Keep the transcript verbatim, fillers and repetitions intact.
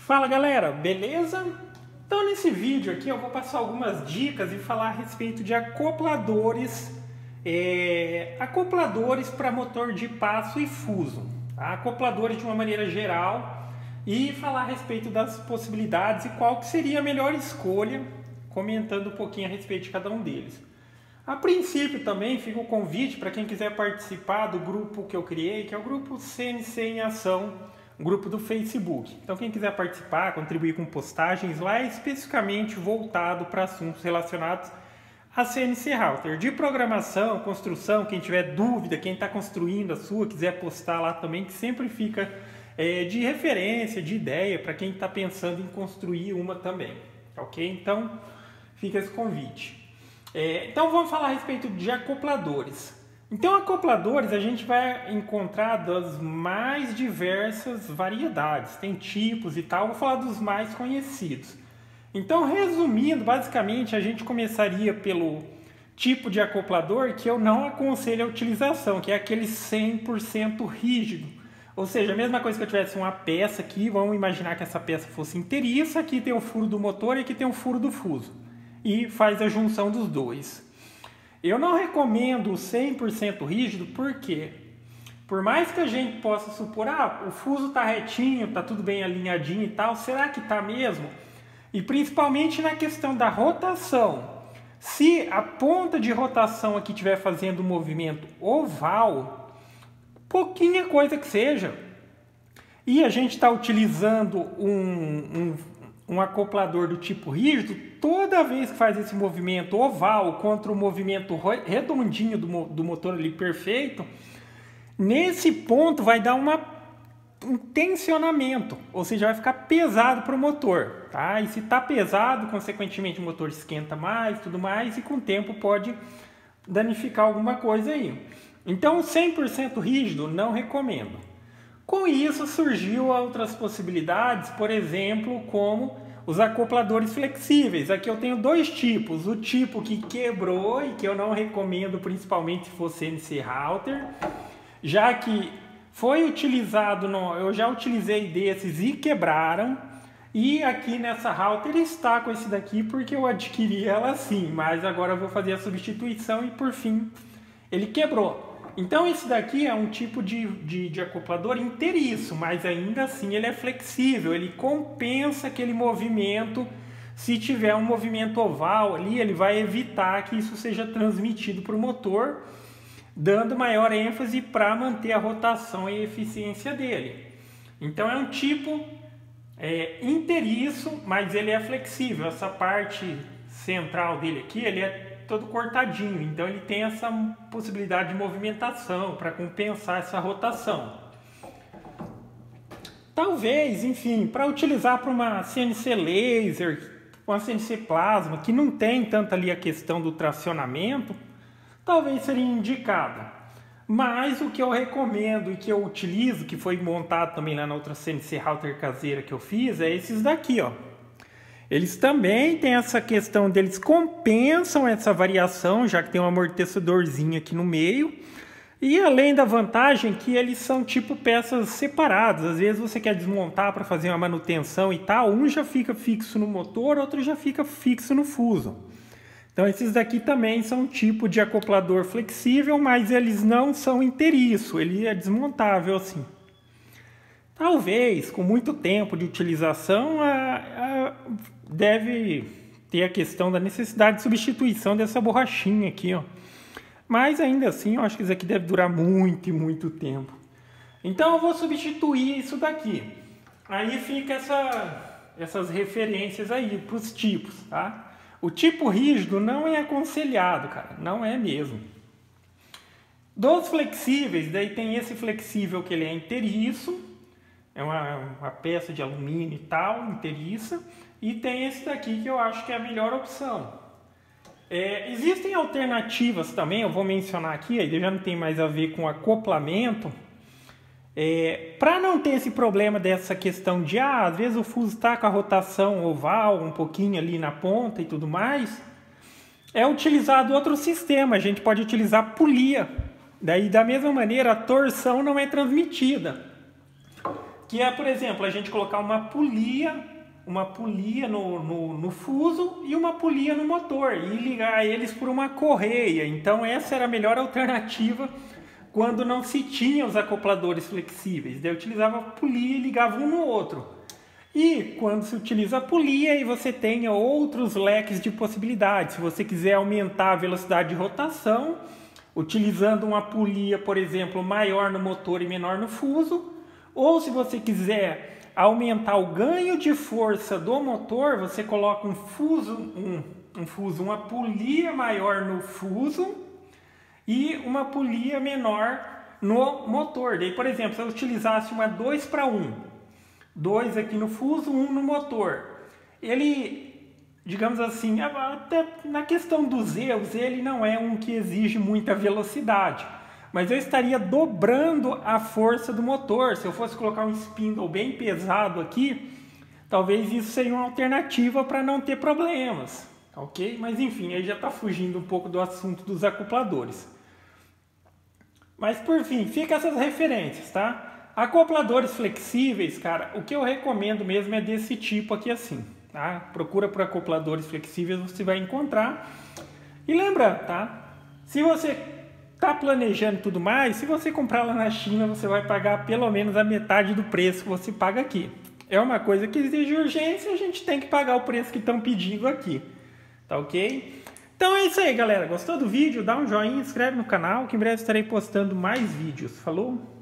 Fala galera, beleza? Então nesse vídeo aqui eu vou passar algumas dicas e falar a respeito de acopladores é, acopladores para motor de passo e fuso, tá? Acopladores de uma maneira geral e falar a respeito das possibilidades e qual que seria a melhor escolha, comentando um pouquinho a respeito de cada um deles. A princípio também fica o convite para quem quiser participar do grupo que eu criei, que é o grupo C N C em Ação, um grupo do Facebook. Então quem quiser participar, contribuir com postagens lá, é especificamente voltado para assuntos relacionados a C N C Router. De programação, construção, quem tiver dúvida, quem está construindo a sua, quiser postar lá também, que sempre fica é, de referência, de ideia, para quem está pensando em construir uma também. Ok? Então fica esse convite. É, então vamos falar a respeito de acopladores. Então acopladores a gente vai encontrar das mais diversas variedades, tem tipos e tal, vou falar dos mais conhecidos. Então resumindo, basicamente a gente começaria pelo tipo de acoplador que eu não aconselho a utilização, que é aquele cem por cento rígido. Ou seja, a mesma coisa que eu tivesse uma peça aqui, vamos imaginar que essa peça fosse inteiriça, aqui tem o furo do motor e aqui tem o furo do fuso. E faz a junção dos dois. Eu não recomendo o cem por cento rígido, porque por mais que a gente possa supor, ah, o fuso está retinho, está tudo bem alinhadinho e tal, será que está mesmo? E principalmente na questão da rotação. Se a ponta de rotação aqui estiver fazendo um movimento oval, pouquinha coisa que seja, e a gente está utilizando um, um um acoplador do tipo rígido, toda vez que faz esse movimento oval contra o movimento redondinho do, do motor ali perfeito, nesse ponto vai dar uma, um tensionamento, ou seja, vai ficar pesado para o motor, tá? E se está pesado, consequentemente o motor esquenta mais, tudo mais, e com o tempo pode danificar alguma coisa aí. Então cem por cento rígido não recomendo. Com isso surgiu outras possibilidades, por exemplo, como os acopladores flexíveis. Aqui eu tenho dois tipos, o tipo que quebrou e que eu não recomendo, principalmente se for C N C Router, já que foi utilizado, no, eu já utilizei desses e quebraram, e aqui nessa router está com esse daqui porque eu adquiri ela assim, mas agora eu vou fazer a substituição e por fim ele quebrou. Então esse daqui é um tipo de, de, de acoplador inteiriço, mas ainda assim ele é flexível, ele compensa aquele movimento. Se tiver um movimento oval ali, ele vai evitar que isso seja transmitido para o motor, dando maior ênfase para manter a rotação e a eficiência dele. Então é um tipo é, inteiriço, mas ele é flexível. Essa parte central dele aqui, ele é todo cortadinho, então ele tem essa possibilidade de movimentação para compensar essa rotação. Talvez, enfim, para utilizar para uma C N C laser, uma C N C plasma, que não tem tanto ali a questão do tracionamento, talvez seria indicada. Mas o que eu recomendo e que eu utilizo, que foi montado também lá na outra C N C router caseira que eu fiz, é esses daqui, ó. Eles também têm essa questão deles compensam essa variação, já que tem um amortecedorzinho aqui no meio. E além da vantagem que eles são tipo peças separadas. Às vezes você quer desmontar para fazer uma manutenção e tal, um já fica fixo no motor, outro já fica fixo no fuso. Então esses daqui também são um tipo de acoplador flexível, mas eles não são inteiriço, ele é desmontável assim. Talvez, com muito tempo de utilização, a, a, deve ter a questão da necessidade de substituição dessa borrachinha aqui, ó. Mas ainda assim, eu acho que isso aqui deve durar muito e muito tempo. Então eu vou substituir isso daqui. Aí fica essa, essas referências aí para os tipos, tá? O tipo rígido não é aconselhado, cara, não é mesmo. Dos flexíveis, daí tem esse flexível que ele é inteiriço. É uma, uma peça de alumínio e tal, inteiriça. E tem esse daqui que eu acho que é a melhor opção. É, existem alternativas também, eu vou mencionar aqui, aí já não tem mais a ver com acoplamento. É, para não ter esse problema dessa questão de, ah, às vezes o fuso está com a rotação oval, um pouquinho ali na ponta e tudo mais, é utilizado outro sistema, a gente pode utilizar polia. Daí, da mesma maneira, a torção não é transmitida. O que é, por exemplo, a gente colocar uma polia, uma polia no, no, no fuso e uma polia no motor e ligar eles por uma correia. Então essa era a melhor alternativa quando não se tinha os acopladores flexíveis. Daí eu utilizava a polia e ligava um no outro. E quando se utiliza a polia, aí você tem outros leques de possibilidades. Se você quiser aumentar a velocidade de rotação, utilizando uma polia, por exemplo, maior no motor e menor no fuso, ou se você quiser aumentar o ganho de força do motor, você coloca um fuso, um, um fuso, uma polia maior no fuso e uma polia menor no motor. Daí, por exemplo, se eu utilizasse uma dois para um, dois aqui no fuso, um no motor, ele, digamos assim, até na questão dos erros, ele não é um que exige muita velocidade, mas eu estaria dobrando a força do motor. Se eu fosse colocar um spindle bem pesado aqui, talvez isso seria uma alternativa para não ter problemas, ok? Mas enfim, aí já está fugindo um pouco do assunto dos acopladores. Mas por fim, fica essas referências, tá? Acopladores flexíveis, cara, o que eu recomendo mesmo é desse tipo aqui assim, tá? Procura por acopladores flexíveis, você vai encontrar. E lembra, tá? Se você tá planejando tudo mais, se você comprar lá na China, você vai pagar pelo menos a metade do preço que você paga aqui. É uma coisa que exige urgência, a gente tem que pagar o preço que estão pedindo aqui, tá ok? Então é isso aí, galera. Gostou do vídeo? Dá um joinha, inscreve no canal, que em breve estarei postando mais vídeos. Falou?